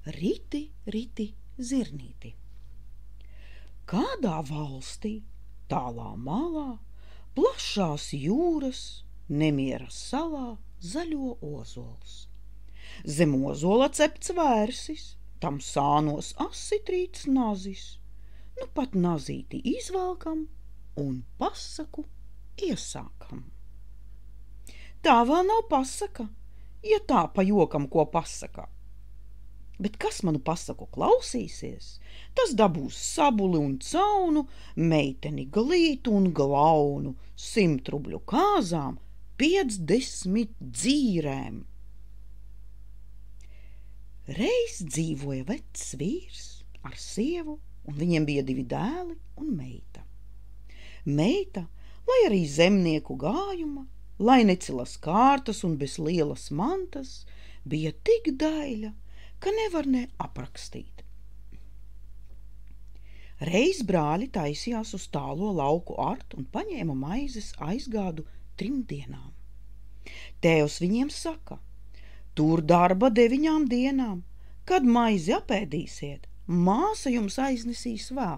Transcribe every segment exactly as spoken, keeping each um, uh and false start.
Riti, riti, zirnīti. Kādā valstī, tālā malā, plašās jūras, nemieras salā, zaļo ozols. Zem ozola cepts vērsis, tam sānos asitrīts nazis. Nu pat nazīti izvalkam un pasaku iesākam. Tā vēl nav pasaka, ja tā pa jokam ko pasakā. Bet kas manu pasaku klausīsies, tas dabūs sabuli un caunu, meiteni glītu un glaunu, simt rubļu kāzām, piecdesmit dzīrēm. Reiz dzīvoja vecs vīrs ar sievu, un viņiem bija divi dēli un meita. Meita, lai arī zemnieku gājuma, lai necilas kārtas un bez lielas mantas, bija tik daļa, ka nevar ne aprakstīt. Reiz brāļi taisījās uz tālo lauku art un paņēma maizes aizgādu trim dienām. Tēvs viņiem saka, tur darba deviņām dienām, kad maizi apēdīsiet, māsa jums aiznesīs vēl.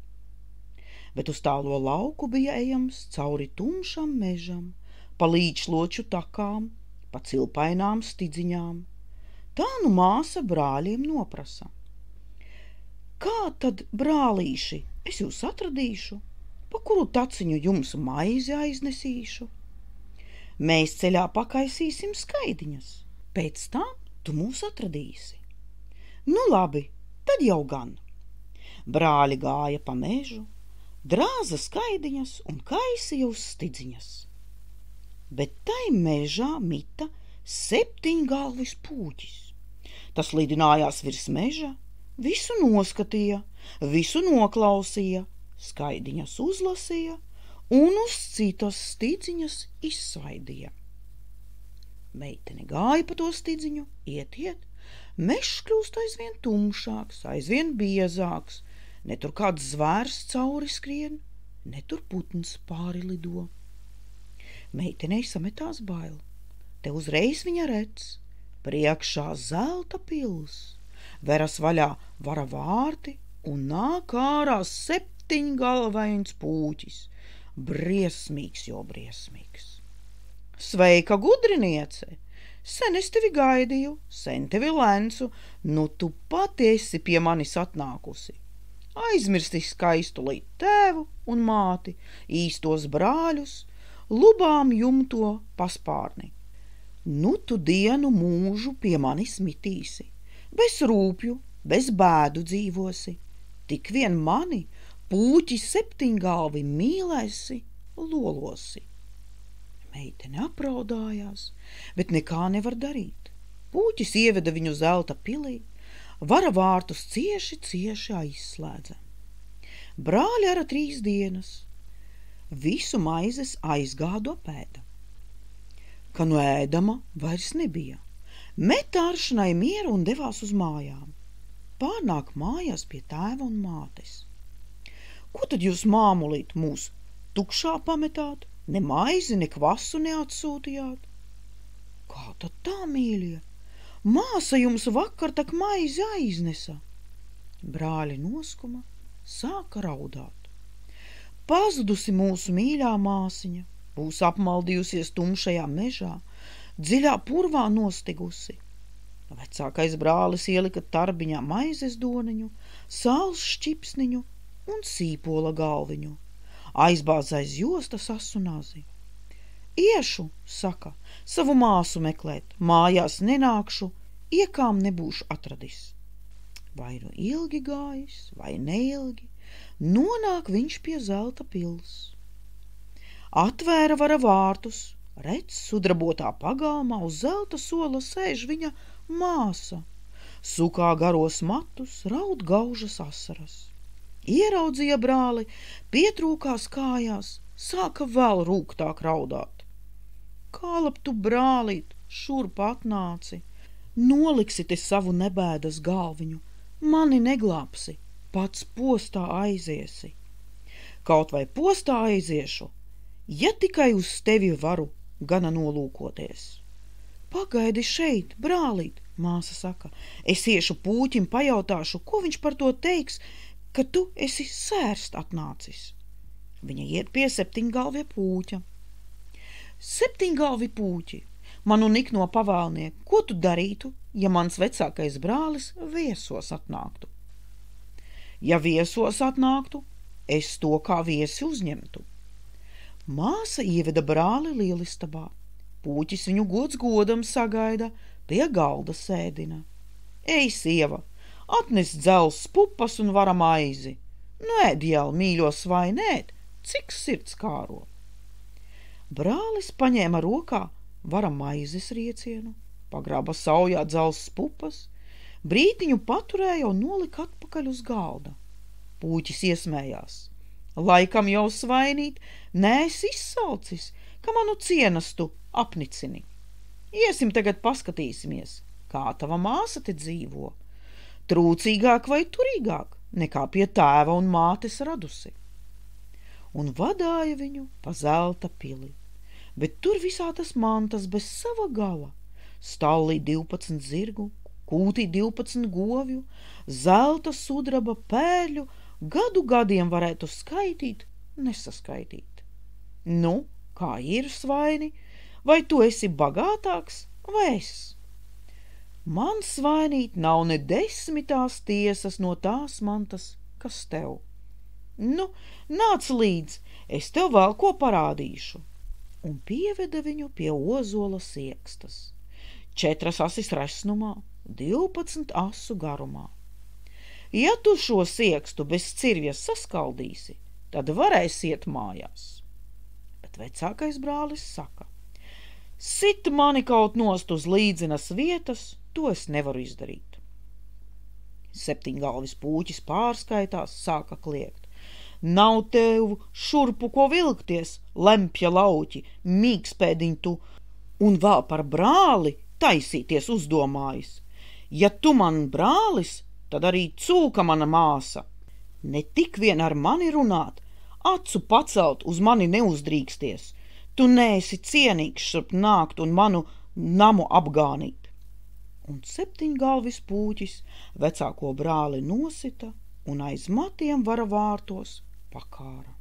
Bet uz tālo lauku bija ejams cauri tumšam mežam, pa līčloču takām, pa cilpainām stidziņām. Tā nu māsa brāļiem noprasa. Kā tad, brālīši, es jūs atradīšu, pa kuru taciņu jums maizi aiznesīšu? Mēs ceļā pakaisīsim skaidiņas, pēc tam tu mūs atradīsi. Nu labi, tad jau gan. Brāļi gāja pa mežu, drāza skaidiņas un kaisīja uz stidziņas. Bet tai mežā mita septiņgalvis pūķis. Tas lidinājās virs meža, visu noskatīja, visu noklausīja, skaidiņas uzlasīja un uz citas stidziņas izsvaidīja. Meitene gāja pa to stidziņu, iet, iet, mežs kļūst aizvien tumšāks, aizvien biezāks, ne tur kāds zvērs cauri skrien, ne tur putns pāri lido. Meitenei sametās bail. Te uzreiz viņa redz, priekšā zelta pils, veras vaļā vara vārti un nāk ārā septiņgalvains pūķis, briesmīgs jo briesmīgs. Sveika, gudriniece! Sen es tevi gaidīju, sen tevi lencu, nu tu pati esi pie manis atnākusi. Aizmirsti skaistulīt tēvu un māti, īstos brāļus, lubām jumto paspārni. Nu tu dienu mūžu pie manis mitīsi, bez rūpju, bez bēdu dzīvosi, tik vien mani, pūķi septiņgalvi mīlēsi, lolosi. Meitene apraudājās, bet nekā nevar darīt. Pūķis ieveda viņu zelta pilī, vara vārtus cieši, cieši aizslēdza. Brāļi ara trīs dienas, visu maizes aizgādu apēda. Ka nu ēdama vairs nebija. Met āršanai mieru un devās uz mājām. Pārnāk mājās pie tēva un mātes. Ko tad jūs, māmulīt, mūs tukšā pametāt? Ne maizi, ne kvasu neatsūtījāt? Kā tad tā, mīļie? Māsa jums vakar tak maizi aiznesa. Brāļi noskuma, sāka raudāt. Pazudusi mūsu mīļā māsiņa, būs apmaldījusies tumšajā mežā, dziļā purvā nostigusi. Vecākais brālis ielika tarbiņā maizes doniņu, sāls šķipsniņu un sīpola galviņu. Aizbāz aiz jostas asu nazi. Iešu, saka, savu māsu meklēt, mājās nenākšu, iekām nebūšu atradis. Vai nu ilgi gājis, vai neilgi, nonāk viņš pie zelta pils. Atvēra vara vārtus, redz, sudrabotā pagalmā uz zelta sola sēž viņa māsa. Sukā garos matus, raud gaužas asaras. Ieraudzīja brāli, pietrūkās kājās, sāka vēl rūgtāk raudāt. Kālap tu, brālīt, šurp atnāci, noliksi te savu nebēdas galviņu, mani neglāpsi, pats postā aiziesi. Kaut vai postā aiziešu, ja tikai uz tevi varu gana nolūkoties. Pagaidi šeit, brālīt, Māsa saka, es iešu pūķim pajautāšu, ko viņš par to teiks, ka tu esi sērst atnācis. Viņa iet pie septiņgalvie pūķa. Septiņgalvi pūķi, manu nikno pavēlnieku, ko tu darītu, ja mans vecākais brālis viesos atnāktu? Ja viesos atnāktu, es to kā viesi uzņemtu. Māsa ieveda brāli lielistabā. Pūķis viņu gods godam sagaida, pie galda sēdina. Ej, sieva, atnes dzels pupas un vara maizi. Nu, ēd jau, mīļos, vai nēd, cik sirds kāro. Brālis paņēma rokā vara maizes riecienu, pagrāba saujā dzels pupas, brītiņu paturēja un nolika atpakaļ uz galda. Pūķis iesmējās. Laikam jau svainīt, neesi izsalcis, ka manu cienastu apnicini. Iesim tagad paskatīsimies, kā tava māsa te dzīvo. Trūcīgāk vai turīgāk, nekā pie tēva un mātes radusi. Un vadāja viņu pa zelta pili, bet tur visādas mantas bez sava gala. Stallī divpadsmit zirgu, kūtī divpadsmit govju, zelta sudraba pērļu, gadu gadiem varētu skaitīt, nesaskaitīt. Nu, kā ir, svaini, vai tu esi bagātāks, vai es? Man, svainīt, nav ne desmitās tiesas no tās mantas, kas tev. Nu, nāc līdz, es tev vēl ko parādīšu. Un pieveda viņu pie ozola siekstas. Četras asis resnumā, divpadsmit asu garumā. Ja tu šo siekstu bez cirvjas saskaldīsi, tad varēsi iet mājās. Bet vecākais brālis saka, sit mani kaut nost uz līdzinas vietas, to es nevaru izdarīt. Septiņgalvis pūķis pārskaitās, sāka kliegt. Nav tev šurpu ko vilkties, lempja lauķi, mīkspēdiņ tu, un vēl par brāli taisīties uzdomājis. Ja tu man brālis, tad arī cūka mana māsa. Ne tik vien ar mani runāt, acu pacelt uz mani neuzdrīksties. Tu neesi cienīgs šurp nākt un manu namu apgānīt. Un septiņgalvis pūķis vecāko brāli nosita un aiz matiem vara vārtos pakāra.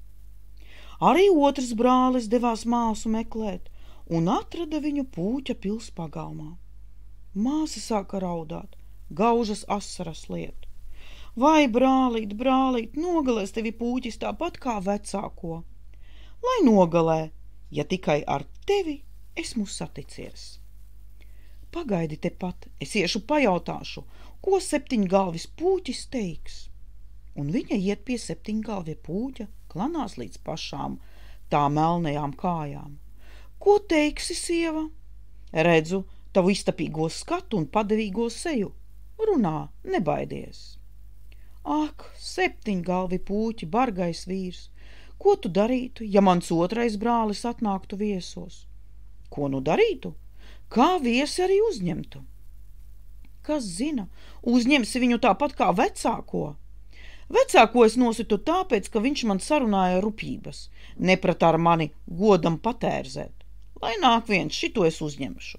Arī otrs brālis devās māsu meklēt un atrada viņu pūķa pils pagalmā. Māsa sāka raudāt, gaužas asaras liet. Vai, brālīt, brālīt, nogalēs tevi pūķis tāpat kā vecāko. Lai nogalē, ja tikai ar tevi esmu saticies. Pagaidi tepat, es iešu pajautāšu, ko septiņgalvis pūķis teiks. Un viņa iet pie septiņgalvie pūķa, klanās līdz pašām tā melnajām kājām. Ko teiksi, sieva? Redzu tavu iztapīgo skatu un padevīgo seju. Runā, nebaidies. Ak, septiņgalvi pūķi, bargais vīrs, ko tu darītu, ja mans otrais brālis atnāktu viesos? Ko nu darītu? Kā viesi arī uzņemtu? Kas zina, uzņemsi viņu tāpat kā vecāko. Vecāko es nositu tāpēc, ka viņš man sarunāja rupības, neprat ar mani godam patērzēt. Lai nāk viens, šito es uzņemšu.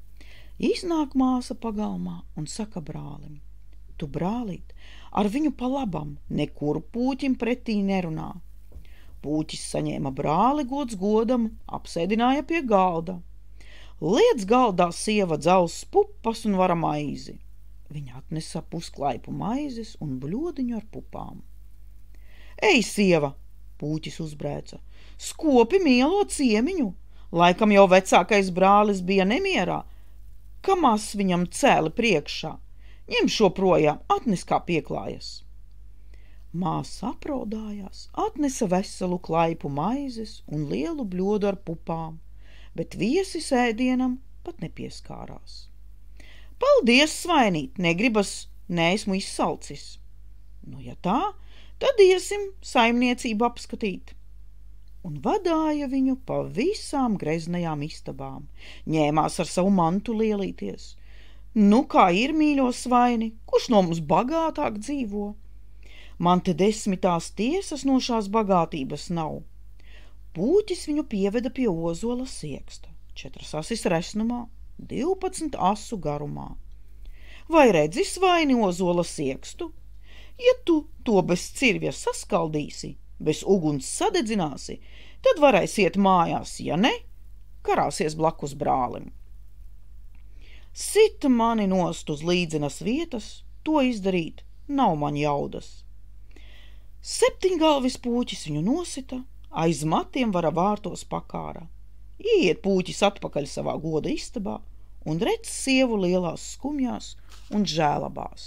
Iznāk māsa pagalmā un saka brālim, tu, brālīt, ar viņu pa labam nekur pūķim pretī nerunā. Pūķis saņēma brāli gods godam, apsēdināja pie galda. Liec galdā sieva dzels pupas un vara maizi. Viņa atnesa pusklaipu maizes un bļodiņu ar pupām. Ej, sieva, pūķis uzbrēca, skopi mielo ciemiņu. Laikam jau vecākais brālis bija nemierā, ka mas viņam cēli priekšā. Ņem šo projām, atnes kā pieklājas. Māsa apraudājās, atnesa veselu klaipu maizes un lielu bļodu ar pupām, bet viesis ēdienam pat nepieskārās. Paldies, svainīt, negribas, neesmu izsalcis. Nu, ja tā, tad iesim saimniecību apskatīt. Un vadāja viņu pa visām greznajām istabām, ņēmās ar savu mantu lielīties. Nu, kā ir, mīļo svaini, kurš no mums bagātāk dzīvo? Man te desmitās tiesas no šās bagātības nav. Pūķis viņu pieveda pie ozola sieksta, četras asis resnumā, divpadsmit asu garumā. vai redzi svaini ozola siekstu? Ja tu to bez cirvja saskaldīsi, bez uguns sadedzināsi, tad varēsi iet mājās, ja ne, karāsies blakus brālim. Sita mani nost uz līdzenas vietas, to izdarīt nav man jaudas. Septiņgalvis pūķis viņu nosita, aiz matiem vara vārtos pakāra. Ieiet pūķis atpakaļ savā goda istabā un redz sievu lielās skumjās un žēlabās.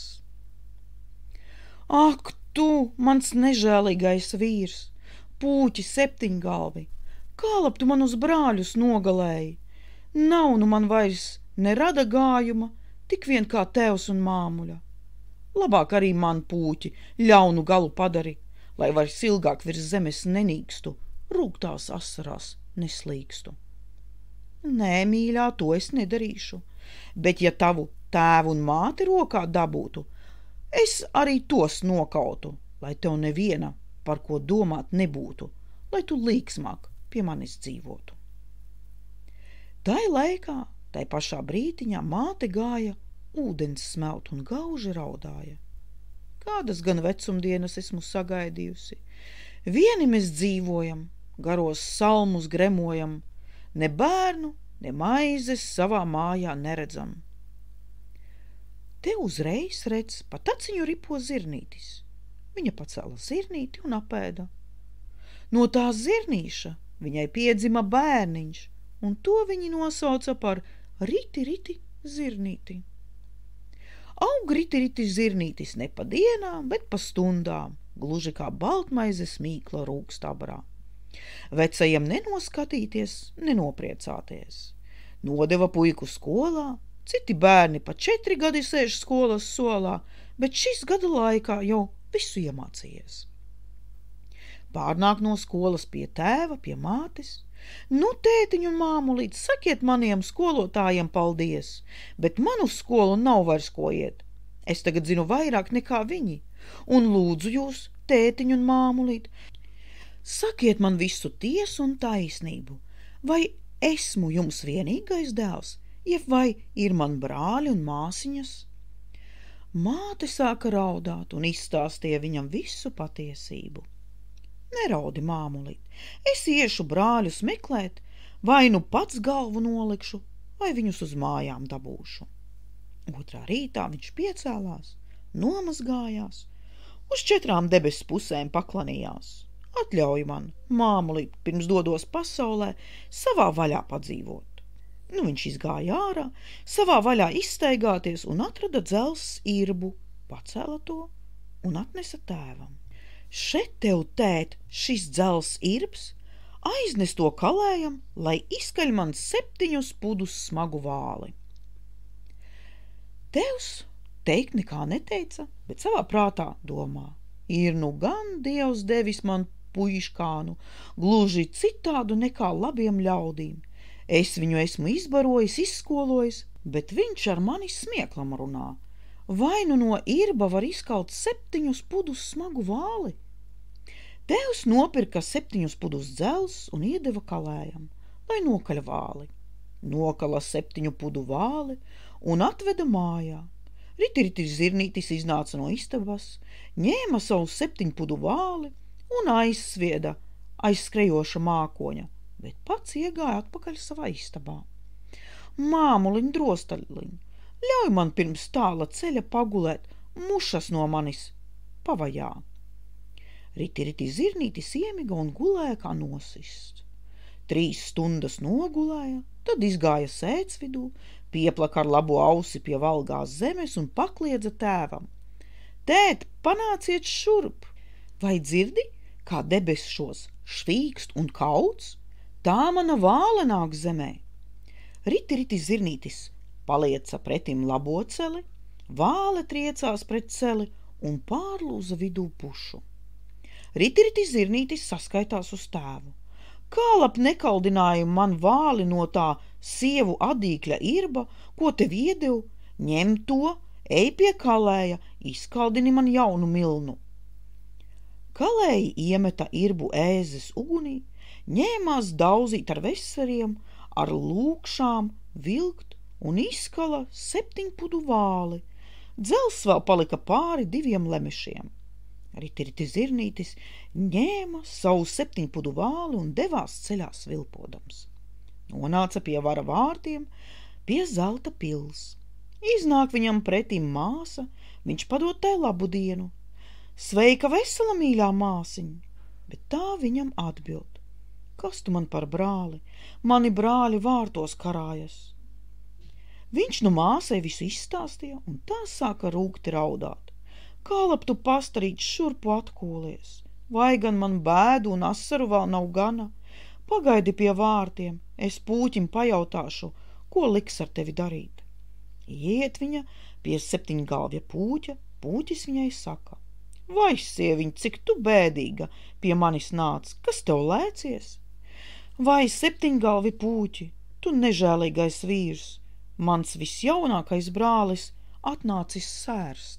Ak, tu, mans nežēlīgais vīrs, pūķi septiņgalvi, kā lab tu man uz brāļus nogalēji? Nav nu man vairs ne rada gājuma, tik vien kā tevs un māmuļa. Labāk arī man, pūķi, ļaunu galu padari, lai vairs ilgāk virs zemes nenīkstu, rūgtās asarās neslīkstu. Nē, mīļā, to es nedarīšu, bet ja tavu tēvu un māti rokā dabūtu, es arī tos nokautu, lai tev neviena par ko domāt nebūtu, lai tu līksmāk pie manis dzīvotu. Tai laikā, tai pašā brītiņā māte gāja ūdens smelt un gauži raudāja. Kādas gan vecumdienas esmu sagaidījusi. Vieni mēs dzīvojam, garos salmus gremojam, ne bērnu, ne maizes savā mājā neredzam. Te uzreiz redz, pa taciņu ripo zirnītis. Viņa pacēla zirnīti un apēda. No tā zirnīša viņai piedzima bērniņš, un to viņi nosauca par riti, riti, zirnīti. Aug riti, riti zirnītis ne pa dienām, bet pa stundām, gluži kā baltmaizes mīkla rūkstabrā. Vecajiem nenoskatīties, nenopriecāties. Nodeva puiku skolā, citi bērni pa četri gadi sēž skolas solā, bet šis gada laikā jau visu iemācījies. Pārnāk no skolas pie tēva, pie mātes. Nu, tētiņu un māmulīt, sakiet maniem skolotājiem paldies, bet manu skolu nav vairs ko iet. Es tagad zinu vairāk nekā viņi, un lūdzu jūs, tētiņu un māmulīt, sakiet man visu tiesu un taisnību, vai esmu jums vienīgais dēls, jeb vai ir man brāļi un māsiņas? Māte sāka raudāt un izstāstīja viņam visu patiesību. Neraudi, māmulīt, es iešu brāļus meklēt, vai nu pats galvu nolikšu, vai viņus uz mājām dabūšu. Otrā rītā viņš piecēlās, nomazgājās, uz četrām debesu pusēm paklanījās. Atļauj man, māmulīt, pirms dodos pasaulē, savā vaļā padzīvot. Nu, viņš izgāja ārā, savā vaļā izstaigāties un atrada dzelzs irbu, pacēla to un atnesa tēvam. Šet tev, tēt, šis dzels irbs, aiznes to kalējam, lai izkaļ man septiņus pudus smagu vāli. Tevs teikt nekā neteica, bet savā prātā domā, ir nu gan Dievs devis man puiškānu, gluži citādu nekā labiem ļaudīm. Es viņu esmu izbarojis, izskolojis, bet viņš ar mani smieklam runā. Vai nu no irba var izkaut septiņus pudus smagu vāli? Tēvs nopirka septiņus pudus dzels un iedeva kalējam, lai nokaļ vāli. Nokala septiņu pudu vāli un atveda mājā. Riti-riti zirnītis iznāca no istabas, ņēma savu septiņpudu vāli un aizsvieda aiz skrejoša mākoņa, bet pats iegāja atpakaļ savā istabā. Māmuliņ, drostaļliņ, ļauj man pirms tāla ceļa pagulēt, mušas no manis pavajā. Riti-riti zirnītis iemiga un gulēja kā nosists. Trīs stundas nogulēja, tad izgāja sēcvidū, pieplaka ar labo ausi pie valgās zemes un pakliedza tēvam. Tēt, panāciet šurp! Vai dzirdi, kā debesšos švīkst un kauts? Tā mana vāle nāk zemē. Riti-riti zirnītis palieca pretim labo celi, vāle triecās pret celi un pārlūza vidū pušu. Riti-riti zirnītis saskaitās uz tēvu. Kā lab nekaldināja man vāli no tā sievu adīkļa irba, ko tev iedevu, ņem to, ej pie kalēja, izkaldini man jaunu milnu. Kalēji iemeta irbu ēzes ugunī, ņēmās dauzīt ar vesariem, ar lūkšām, vilkt un izkala septiņpudu vāli, Dzels vēl palika pāri diviem lemešiem. Ritiriti Zirnītis ņēma savu septiņpudu vāli un devās ceļā svilpodams. Nonāca pie vara vārtiem, pie zelta pils. Iznāk viņam pretim māsa, viņš padod tai labu dienu. Sveika vesela, mīļā māsiņa, bet tā viņam atbild. Kas tu man par brāli? Mani brāļi vārtos karājas. Viņš nu māsai visu izstāstīja, un tā sāka rūgti raudāt. Kā lab tu pastarīts šurpu atkūlies? Vai gan man bēdu un asaru vēl nav gana? Pagaidi pie vārtiem, es pūķim pajautāšu, ko liks ar tevi darīt. Iet viņa pie septiņgalvja pūķa, pūķis viņai saka. Vai, sieviņ, cik tu bēdīga pie manis nāc, kas tev lēcies? Vai, septiņgalvi pūķi, tu nežēlīgais vīrs, mans visjaunākais brālis atnācis sērst.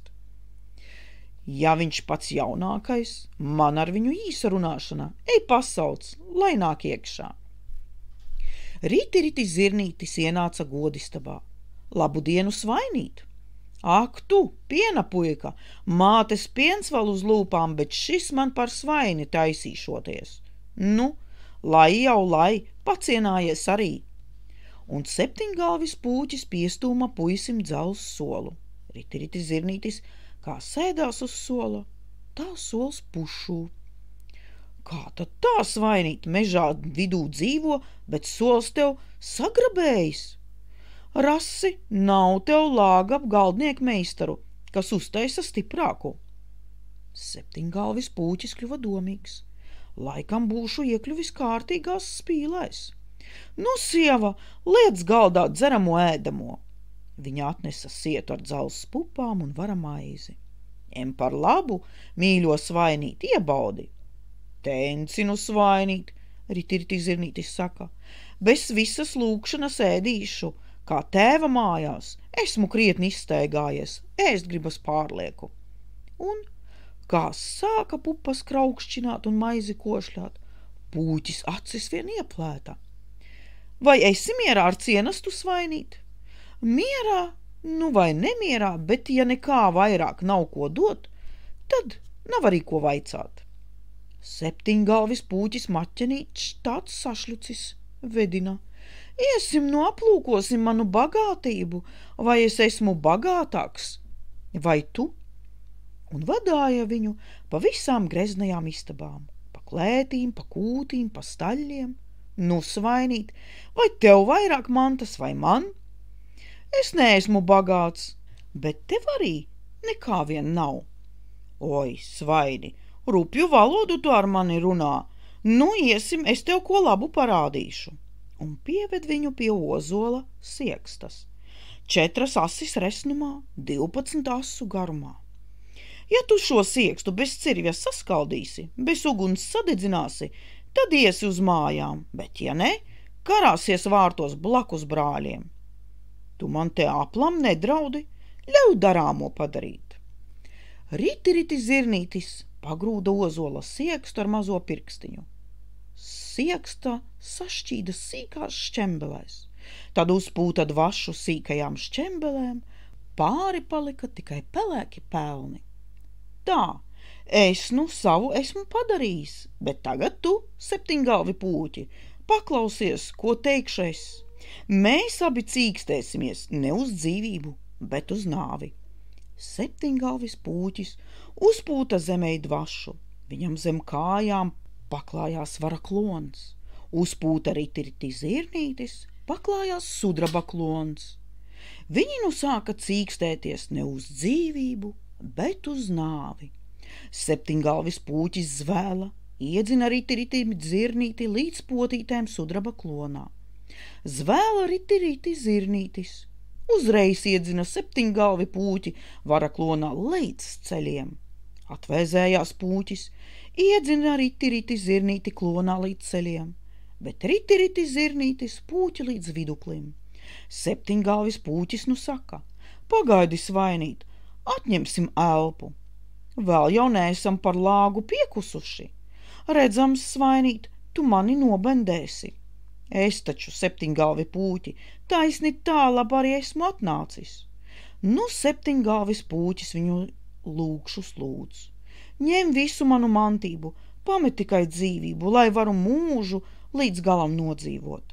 Ja viņš pats jaunākais, man ar viņu īsa runāšanā, ej pasauc, lai nāk iekšā. Ritiriti Zirnītis ienāca godistabā. Labu dienu svainīt! Ak tu, piena puika, mātes piens vēl uz lūpām, bet šis man par svaini taisīšoties. Nu, lai jau lai, pacienājies arī. Un septiņgalvis pūķis piestūma puisim dzels solu. Ritiriti Zirnītis, kā sēdās uz sola, tā sols pušū. Kā tad tā svainīt, mežā vidū dzīvo, bet sols tev sagrabējis? Rasi, nav tev lāga ap galdnieku meistaru, kas uztaisa stiprāku. Septiņgalvis pūķis kļuva domīgs. Laikam būšu iekļuvis kārtīgās spīlēs. Nu, sieva, liec galdā dzeramo ēdamo. Viņa atnesa sietu ar dzels pupām un vara maizi. Ņem par labu, mīļo svainīt, iebaudi. Tencinu svainīt, Ritiriti Zirnītis saka, bez visas lūkšanas ēdīšu, kā tēva mājās, esmu krietni izstaigājies, ēst gribas pārlieku. Un, kā sāka pupas kraukšķināt un maizi košļāt, pūķis acis vien ieplēta. Vai esi mierā ar cienastu svainīt? Mierā, nu vai nemierā, bet ja nekā vairāk nav ko dot, tad nav arī ko vaicāt. Septiņgalvis pūķis maķenīts tāds sašļucis, vedina. Iesim nu aplūkosim manu bagātību, vai es esmu bagātāks, vai tu? Un vadāja viņu pa visām greznajām istabām, pa klētīm, pa kūtīm, pa staļļiem. Nu, svainīt, vai tev vairāk mantas vai man? Es neesmu bagāts, bet tev arī nekā vien nav. Oi, svaini, rupju valodu tu ar mani runā. Nu, iesim, es tev ko labu parādīšu. Un pieved viņu pie ozola siekstas. Četras asis resnumā, divpadsmit asu garumā. Ja tu šo siekstu bez cirvja saskaldīsi, bez uguns sadedzināsi, tad iesi uz mājām, bet ja ne, karāsies vārtos blakus brāļiem. Tu man te aplam nedraudi, ļauj darāmo padarīt. Ritiriti Zirnītis pagrūda ozola siekstu ar mazo pirkstiņu. Sieksta sašķīda sīkās šķembelēs, tad uzpūta dvašu sīkajām šķembelēm, pāri palika tikai pelēki pelni. Tā, es nu savu esmu padarījis, bet tagad tu, septiņgalvi pūķi, paklausies, ko teikšu es. Mēs abi cīkstēsimies ne uz dzīvību, bet uz nāvi. Septiņgalvis pūķis uzpūta zemē dvašu, viņam zem kājām paklājās vara klons, uzpūta Ritiriti Zirnītis, paklājās sudraba klons. Viņi nu sāka cīkstēties ne uz dzīvību, bet uz nāvi. Septiņgalvis pūķis zvēla, iedzina Ritiriti Zirnīti līdz potītēm sudraba klonā. Zvēla Ritiriti Zirnītis, uzreiz iedzina septiņgalvi pūķi vara klonā līdz ceļiem. Atvēzējās pūķis, iedzina Ritiriti Zirnīti klonā līdz ceļiem, bet Ritiriti Zirnītis pūķi līdz viduklim. Septiņgalvis pūķis nu saka, pagaidi svainīt, atņemsim elpu. Vēl jau neesam par lāgu piekusuši. Redzams, svainīt, tu mani nobendēsi. Es taču, septiņgalvi pūķi, taisni tālab arī esmu atnācis. Nu septiņgalvis pūķis viņu lūkšus lūdz. Ņem visu manu mantību, pamet tikai dzīvību, lai varu mūžu līdz galam nodzīvot.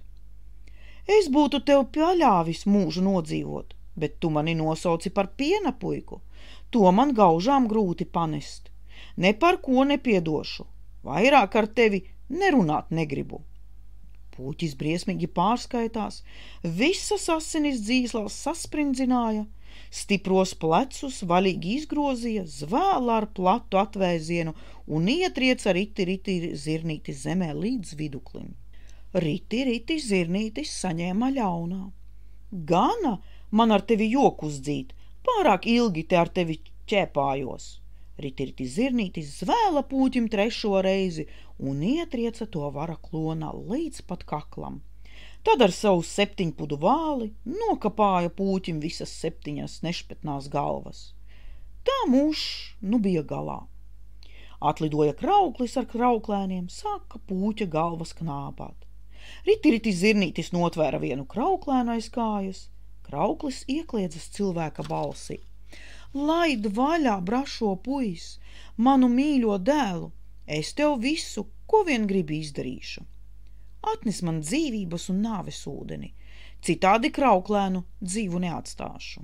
Es būtu tev paļāvis mūžu nodzīvot, bet tu mani nosauci par piena puiku. To man gaužām grūti panest. Ne par ko nepiedošu. Vairāk ar tevi nerunāt negribu. Pūķis briesmīgi pārskaitās, visas asinis dzīslās sasprindzināja, stipros plecus vaļīgi izgrozīja, zvēla ar platu atvēzienu un ietrieca riti riti zirnītis zemē līdz viduklim. Riti riti zirnītis saņēma ļaunā. Gana man ar tevi jokus dzīt, pārāk ilgi te ar tevi ķēpājos. Riti riti zirnītis zvēla pūķim trešo reizi un ietrieca to vara klonā līdz pat kaklam. Tad ar savu septiņpudu vāli nokapāja pūķim visas septiņas nešpetnās galvas. Tā mūžs nu bija galā. Atlidoja krauklis ar krauklēniem, sāka pūķa galvas knāpāt. Riti riti zirnītis notvēra vienu krauklēnu aiz kājas. Krauklis iekliedzas cilvēka balsi. Laid vaļā, brašo puis, manu mīļo dēlu, es tev visu, ko vien gribi izdarīšu. Atnes man dzīvības un nāves ūdeni, citādi krauklēnu dzīvu neatstāšu.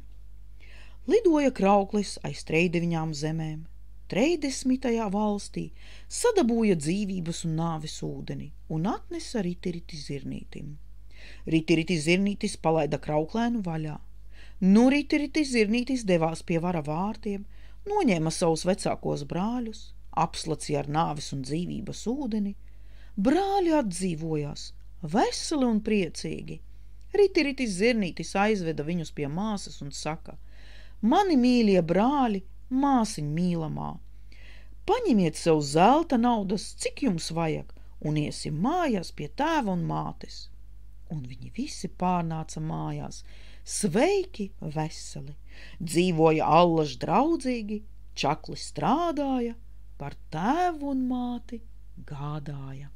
Lidoja krauklis aiz treideviņām zemēm, treidesmitajā valstī sadabūja dzīvības un nāves ūdeni un atnesa riti riti zirnītim. Riti riti zirnītis palaida krauklēnu vaļā. Nu riti riti zirnītis devās pie vara vārtiem, noņēma savus vecākos brāļus, apslacīja ar nāves un dzīvības ūdeni. Brāļi atdzīvojās, veseli un priecīgi. Riti riti zirnītis aizveda viņus pie māsas un saka: Mani mīļie brāļi, māsiņ mīlamā, paņemiet sev zelta naudas, cik jums vajag, un iesim mājās pie tēva un mātes. Un viņi visi pārnāca mājās, sveiki, veseli, dzīvoja allaž draudzīgi, čakli strādāja, par tēvu un māti gādāja.